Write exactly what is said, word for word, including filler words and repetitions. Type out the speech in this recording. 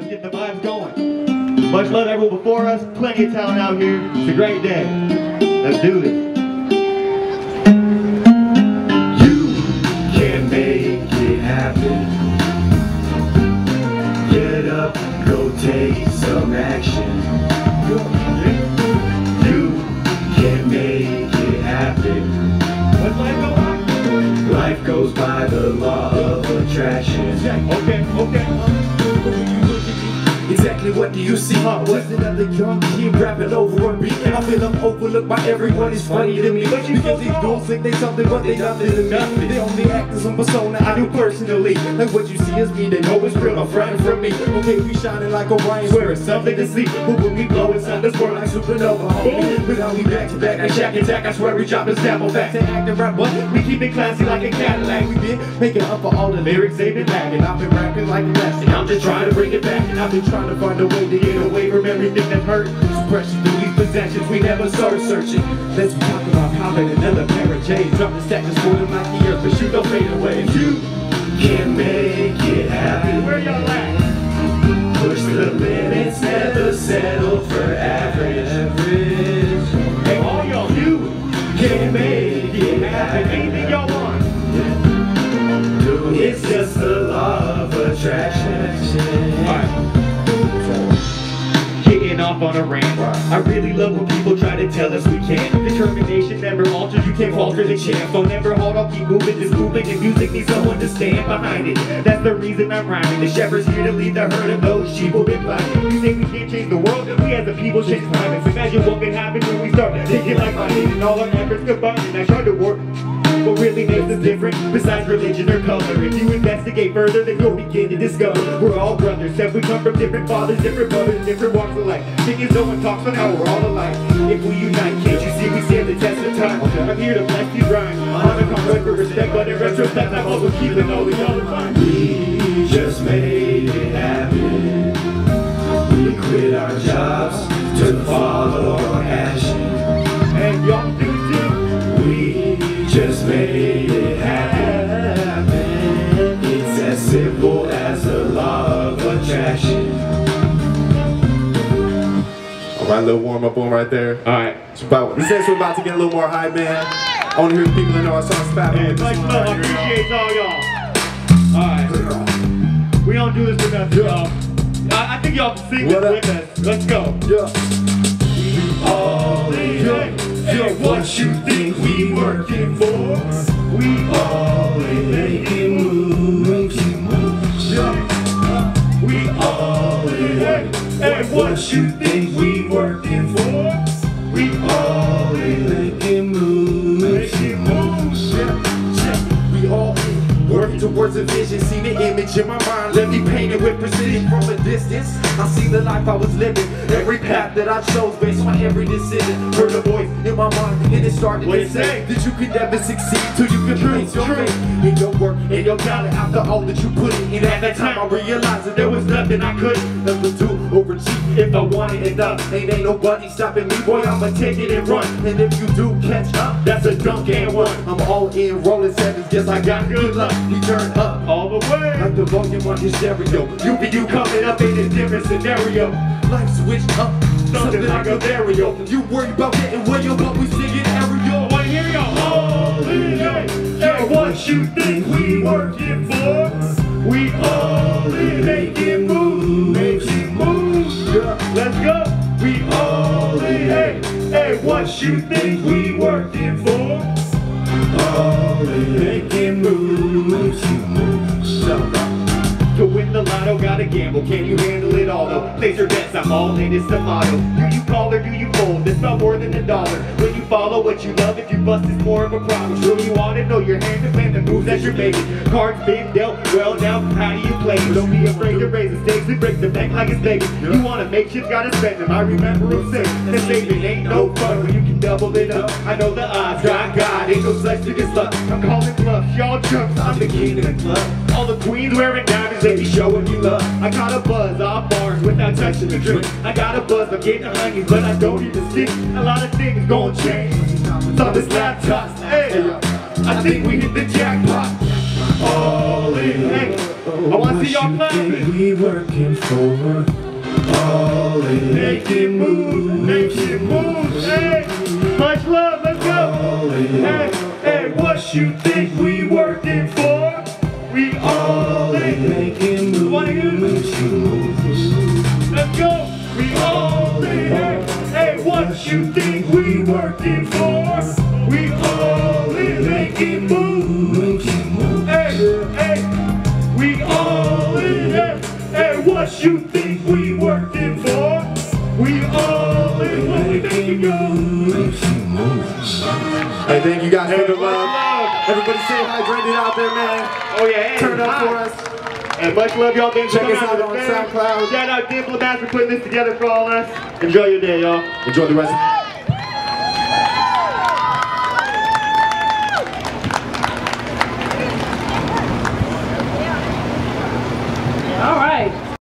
Let's get the vibes going. Much love everyone before us. Plenty of talent out here. It's a great day. Let's do this. You can make it happen. Get up, go take some action. You can make it happen. What's life go on? Life goes by the law of attraction. Okay, okay. Exactly what do you see? Huh? Just another young kid rapping over a beat. I feel I'm overlooked by everyone, it's funny to me. Because these dudes think they something but they nothing to me. They only act as some persona I do personally. Like what you see is me, they know it's real, no frontin' from me. Okay, we shining like Orion, swear it's something to see. But when we blow inside this world like supernova, homie. But how we back to back like Shack Attack, I swear we dropping sample facts. And acting rap, but we keep it classy like a Cadillac. We been making up for all the lyrics they've been lagging. I've been rapping like elastic, I'm just trying to bring it back. And I've been trying to find a way to get away from everything that hurt. Suppression through these possessions, we never start searching. Let's talk about how that another pair of J's. Drop the stack and score them like the earth, but shoot don't fade away. You can make it happen. Where y'all at? Push the limits, never settle for average. average. Hey, all y'all, you Can make it happen. anything y'all want. Dude, it's just the law of attraction. Alright. Getting off on a rant. I really love when people try to tell us we can't. Determination never alters, you can't falter the chance. Don't ever hold, I'll keep moving, just moving. And music needs someone to stand behind it. That's the reason I'm rhyming. The shepherd's here to lead the herd of those sheep who've been blinded. You think we can't change the world? We as a people change climates. Imagine what can happen when we start thinking like minded. And all our efforts combined. And I tried to work. What really makes us different, besides religion or color? If you investigate further, then you'll begin to discover we're all brothers, except we come from different fathers, different mothers, different walks of life. Thing is, no one talks on how we're all alike. If we unite, can't you see we stand the test of time? I'm here to bless these rhymes. I'm a conquest for respect, but in retrospect, I'm also keeping all the other fine. We just made it happen. We quit our jobs to follow our passion. And y'all do too. We just made it happen. It's as simple as the law of attraction. Alright, a little warm up on right there. Alright. It's about, since we're about to get a little more high, man, I want to hear the people that know our song Spat. And much love, I appreciate all y'all. Alright. We don't do this for nothing, y'all. I, I think y'all can sing this with us. Let's go. Yeah. We all in. Hey, what you think we working for? We all in making moves. Yeah. We all in. Hey, hey, what you think we working for? We all in making moves. Making moves. Yeah. We all in. Working towards a vision, see the image in my mind. Let me paint it with precision from a distance. I see the life I was living, every path that I chose based on every decision. Heard a voice in my mind, and it started to say that you can never succeed till you can place your faith in your work, in your talent. After all that you put in, at that time I realized that there was nothing I couldn't nothing to overachieve if I wanted it up. Ain't ain't nobody stopping me, boy. I'ma take it and run. And if you do catch up, that's a dunk and one. I'm all in, rolling sevens, guess I got good luck. We turn up all the way. Like the volume on your stereo. You be you coming up in a different scenario. Life switch up, something like a stereo. You worry about getting real, but we singing aerial. Wanna hear y'all? All in. Hey, what you think we working for? We all in, making moves, making moves. Yeah. Let's go. We all in. Hey, hey, what you think we working for? All in, making moves. To win the lotto, gotta gamble. Can you handle it all though? Place your bets, I'm all in, it's the motto. Do you call or do you fold? It's not more than a dollar. When you follow what you love, if you bust, it's more of a problem. Sure you want to know your hand to plan the moves that you're making. Cards been dealt, well now, how do you play? Don't be afraid to raise the stakes and break the bank like it's Vegas. You wanna make shit, gotta spend them. I remember them saying that saving ain't no fun when you can double it up. I know the odds, God, God, ain't no such thing as luck. I'm calling bluffs, y'all chumps, I'm the king of the club. All the queens wearing diamonds, they be showing you love. I got a buzz off bars without touching the drink. I got a buzz, I'm getting honeys, but I don't even stick. A lot of things gon' change. So this laptop, hey, I think we hit the jackpot. All in. Hey, I want to see y'all clapping. We working for all in Making moves, making moves, hey. Much love, let's go. Hey, hey, what you think we working for? We all in making moves. Wanna hear this? Let's go. We all in. Hey, hey, what you think we working for? We all in making moves. Hey, hey, we all in. Hey, hey, what you think we working for? We all in. What we making moves. Hey, thank you guys for the love. Everybody stay hydrated out there, man. Oh yeah, hey, turn up hi. for us. And much love, y'all. Thanks for Check coming us out to the on fair. SoundCloud. Shout out Diplomatz for putting this together for all us. Enjoy your day, y'all. Enjoy the rest.